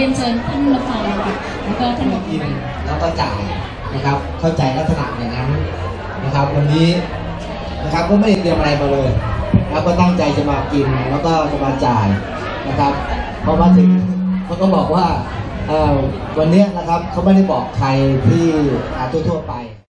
ยนเชิญท่านรับฟังค่ะแล้วก็ท่านกินแล้วก็จ่ายนะครับเข้าใจลักษณะอย่างนั้นนะครับวันนี้นะครับก็ไม่ได้เตรียมอะไรมาเลยแล้วก็ตั้งใจจะมากินแล้วก็จะมาจ่ายนะครับพอมาถึงเขาก็บอกว่าวันนี้นะครับเขาไม่ได้บอกใครที่ทั่วไป